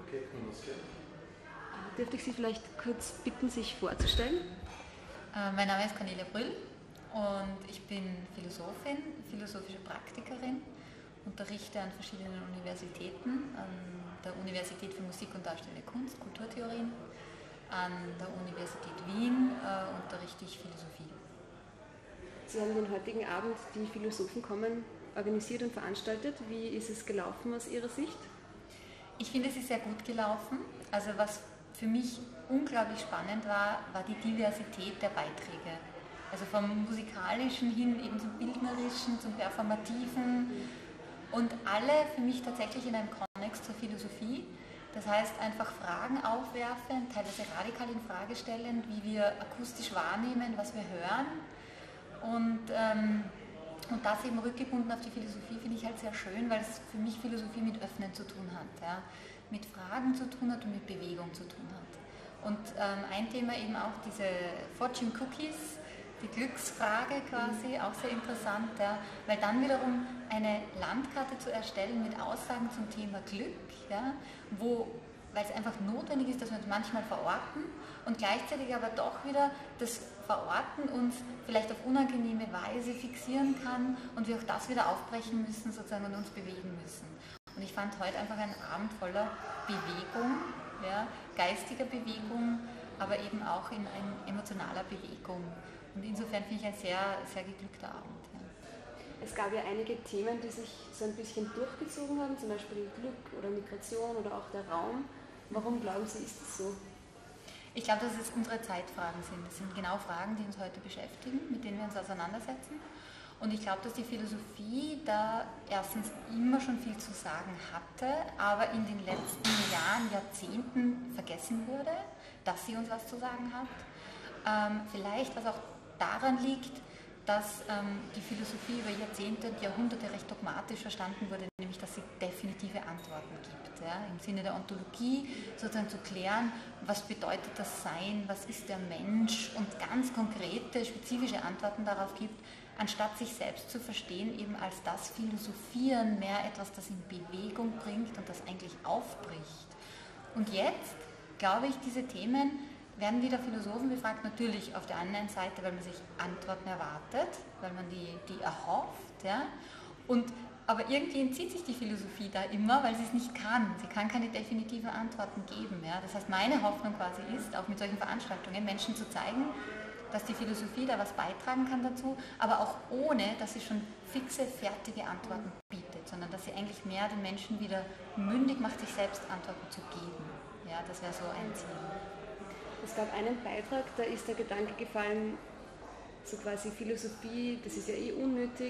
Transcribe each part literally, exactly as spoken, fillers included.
Okay, conosco. Dürfte ich Sie vielleicht kurz bitten, sich vorzustellen? Äh, mein Name ist Cornelia Brüll und ich bin Philosophin, philosophische Praktikerin, unterrichte an verschiedenen Universitäten, an der Universität für Musik und Darstellende Kunst, Kulturtheorien, an der Universität Wien äh, unterrichte ich Philosophie. Sie haben den heutigen Abend, die Philosophen kommen, organisiert und veranstaltet. Wie ist es gelaufen aus Ihrer Sicht? Ich finde, es ist sehr gut gelaufen. Also was für mich unglaublich spannend war, war die Diversität der Beiträge. Also vom Musikalischen hin eben zum Bildnerischen, zum Performativen und alle für mich tatsächlich in einem Konnex zur Philosophie. Das heißt, einfach Fragen aufwerfen, teilweise radikal in Frage stellen, wie wir akustisch wahrnehmen, was wir hören. Und, ähm, und das eben rückgebunden auf die Philosophie finde ich halt sehr schön, weil es für mich Philosophie mit Öffnen zu tun hat, ja? Mit Fragen zu tun hat und mit Bewegung zu tun hat. Und ähm, ein Thema eben auch diese Fortune Cookies, die Glücksfrage quasi, auch sehr interessant, ja? Weil dann wiederum eine Landkarte zu erstellen mit Aussagen zum Thema Glück, ja? Wo, weil es einfach notwendig ist, dass wir uns manchmal verorten und gleichzeitig aber doch wieder das Verorten uns vielleicht auf unangenehme Weise fixieren kann und wir auch das wieder aufbrechen müssen sozusagen und uns bewegen müssen. Und ich fand heute einfach einen Abend voller Bewegung, ja, geistiger Bewegung, aber eben auch in, in emotionaler Bewegung. Und insofern finde ich ein sehr, sehr geglückter Abend. Ja. Es gab ja einige Themen, die sich so ein bisschen durchgezogen haben, zum Beispiel Glück oder Migration oder auch der Raum. Warum glauben Sie, ist das so? Ich glaube, dass es unsere Zeitfragen sind. Das sind genau Fragen, die uns heute beschäftigen, mit denen wir uns auseinandersetzen. Und ich glaube, dass die Philosophie da erstens immer schon viel zu sagen hatte, aber in den letzten Jahren, Jahrzehnten vergessen wurde, dass sie uns was zu sagen hat. Ähm, vielleicht, was auch daran liegt, dass ähm, die Philosophie über Jahrzehnte und Jahrhunderte recht dogmatisch verstanden wurde, nämlich dass sie definitive Antworten gibt. Ja? Im Sinne der Ontologie sozusagen zu klären, was bedeutet das Sein, was ist der Mensch und ganz konkrete, spezifische Antworten darauf gibt, anstatt sich selbst zu verstehen, eben als das Philosophieren mehr etwas, das in Bewegung bringt und das eigentlich aufbricht. Und jetzt, glaube ich, diese Themen werden wieder Philosophen befragt, natürlich auf der anderen Seite, weil man sich Antworten erwartet, weil man die, die erhofft, ja? Und, aber irgendwie entzieht sich die Philosophie da immer, weil sie es nicht kann. Sie kann keine definitiven Antworten geben. Ja? Das heißt, meine Hoffnung quasi ist, auch mit solchen Veranstaltungen Menschen zu zeigen, dass die Philosophie da was beitragen kann dazu, aber auch ohne, dass sie schon fixe, fertige Antworten bietet, sondern dass sie eigentlich mehr den Menschen wieder mündig macht, sich selbst Antworten zu geben. Ja, das wäre so ein Ziel. Es gab einen Beitrag, da ist der Gedanke gefallen, so quasi Philosophie, das ist ja eh unnötig.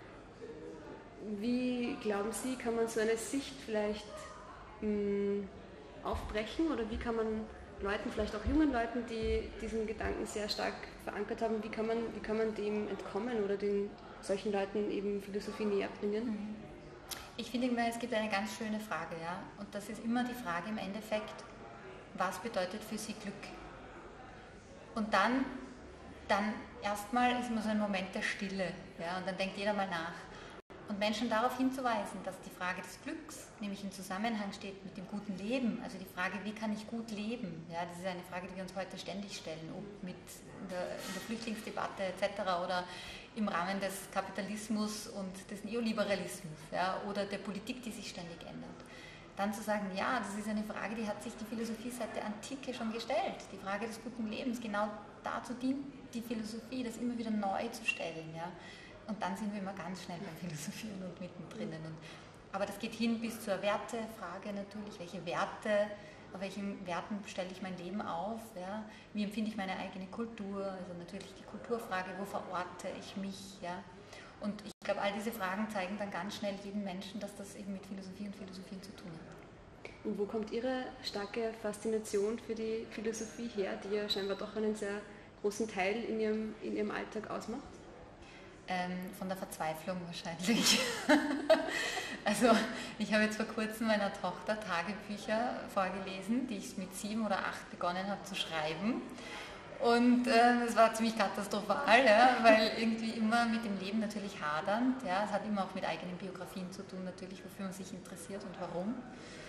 Wie glauben Sie, kann man so eine Sicht vielleicht mh, aufbrechen oder wie kann man Leuten, vielleicht auch jungen Leuten, die diesen Gedanken sehr stark verankert haben, wie kann man, wie kann man dem entkommen oder den solchen Leuten eben Philosophie näher bringen? Ich finde immer, es gibt eine ganz schöne Frage, ja, und das ist immer die Frage im Endeffekt, was bedeutet für Sie Glück? Und dann, dann erstmal ist immer so ein Moment der Stille, ja, und dann denkt jeder mal nach. Und Menschen darauf hinzuweisen, dass die Frage des Glücks nämlich im Zusammenhang steht mit dem guten Leben, also die Frage, wie kann ich gut leben, ja, das ist eine Frage, die wir uns heute ständig stellen, ob mit in der, in der Flüchtlingsdebatte et cetera oder im Rahmen des Kapitalismus und des Neoliberalismus, ja, oder der Politik, die sich ständig ändert. Dann zu sagen, ja, das ist eine Frage, die hat sich die Philosophie seit der Antike schon gestellt. Die Frage des guten Lebens, genau dazu dient die Philosophie, das immer wieder neu zu stellen. Ja. Und dann sind wir immer ganz schnell beim Philosophieren und mittendrin. Und, aber das geht hin bis zur Wertefrage natürlich. Welche Werte, auf welchen Werten stelle ich mein Leben auf? Ja. Wie empfinde ich meine eigene Kultur? Also natürlich die Kulturfrage, wo verorte ich mich? Ja. Und ich glaube, all diese Fragen zeigen dann ganz schnell jedem Menschen, dass das eben mit Philosophie und Philosophien zu tun hat. Und wo kommt Ihre starke Faszination für die Philosophie her, die ja scheinbar doch einen sehr großen Teil in Ihrem, in Ihrem Alltag ausmacht? Ähm, von der Verzweiflung wahrscheinlich. Also ich habe jetzt vor kurzem meiner Tochter Tagebücher vorgelesen, die ich mit sieben oder acht begonnen habe zu schreiben. Und äh, es war ziemlich katastrophal, ja, weil irgendwie immer mit dem Leben natürlich hadernd. Ja, es hat immer auch mit eigenen Biografien zu tun, natürlich, wofür man sich interessiert und warum.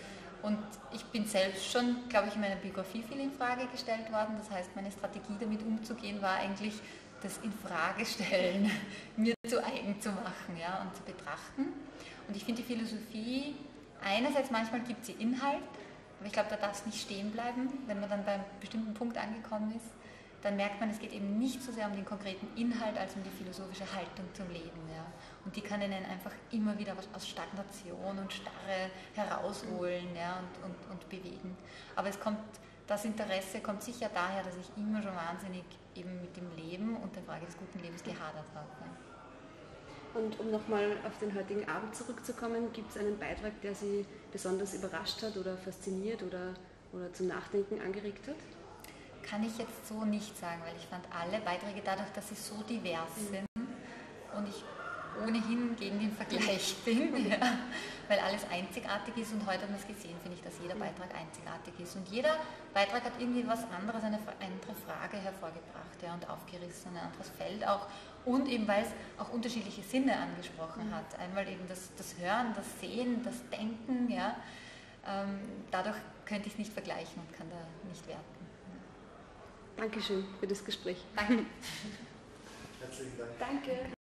Und ich bin selbst schon, glaube ich, in meiner Biografie viel in Frage gestellt worden. Das heißt, meine Strategie damit umzugehen war eigentlich, das Infragestellen mir zu eigen zu machen, ja, und zu betrachten. Und ich finde die Philosophie, einerseits manchmal gibt sie Inhalt, aber ich glaube, da darf es nicht stehen bleiben. Wenn man dann bei einem bestimmten Punkt angekommen ist, dann merkt man, es geht eben nicht so sehr um den konkreten Inhalt, als um die philosophische Haltung zum Leben. Ja. Und die kann einen einfach immer wieder was aus Stagnation und Starre herausholen, ja, und, und, und bewegen. Aber es kommt, das Interesse kommt sicher daher, dass ich immer schon wahnsinnig eben mit dem Leben und der Frage des guten Lebens gehadert habe. Ja. Und um nochmal auf den heutigen Abend zurückzukommen, gibt es einen Beitrag, der Sie besonders überrascht hat oder fasziniert oder, oder zum Nachdenken angeregt hat? Kann ich jetzt so nicht sagen, weil ich fand alle Beiträge dadurch, dass sie so divers mhm. sind und ich ohnehin gegen den Vergleich bin, ja, weil alles einzigartig ist und heute haben wir es gesehen, finde ich, dass jeder Beitrag einzigartig ist und jeder Beitrag hat irgendwie was anderes, eine andere Frage hervorgebracht, ja, und aufgerissen, ein anderes Feld auch und eben, weil es auch unterschiedliche Sinne angesprochen mhm. hat. Einmal eben das, das Hören, das Sehen, das Denken, ja, ähm, dadurch könnte ich es nicht vergleichen und kann da nicht werten. Dankeschön für das Gespräch. Danke. Herzlichen Dank. Danke.